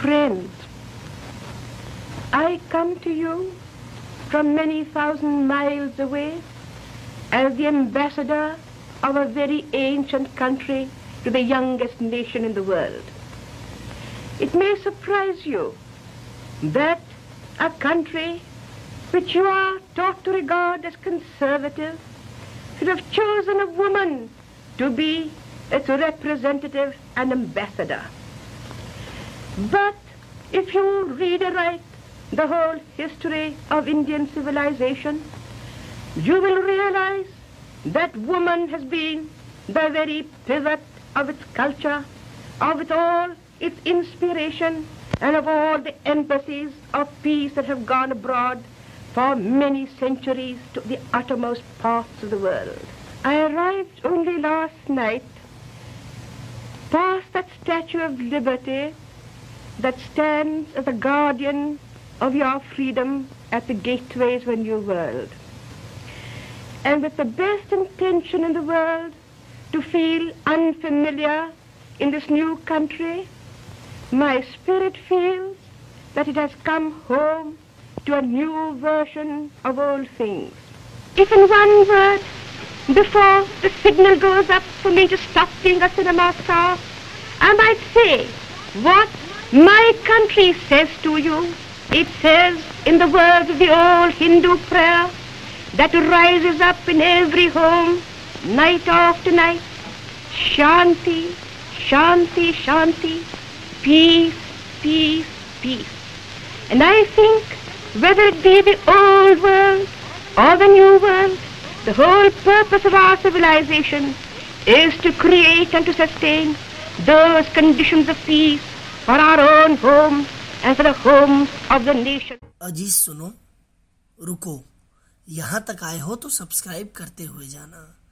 Friends, I come to you from many thousand miles away as the ambassador of a very ancient country to the youngest nation in the world. It may surprise you that a country which you are taught to regard as conservative should have chosen a woman to be its representative and ambassador. But if you read aright the whole history of Indian civilization, you will realize that woman has been the very pivot of its culture, of it all its inspiration, and of all the embassies of peace that have gone abroad for many centuries to the uttermost parts of the world. I arrived only last night past that Statue of Liberty that stands as a guardian of your freedom at the gateways of a new world. And with the best intention in the world to feel unfamiliar in this new country, my spirit feels that it has come home to a new version of old things. If in one word, before the signal goes up for me to stop being a cinema star, I might say what my country says to you. It says in the words of the old Hindu prayer that rises up in every home night after night, Shanti, Shanti, Shanti, peace, peace, peace. And I think whether it be the old world or the new world, the whole purpose of our civilization is to create and to sustain those conditions of peace for our own homes and for the homes of the nation. अजी सुनो, रुको, यहाँ तक आए हो तो subscribe करते हुए जाना।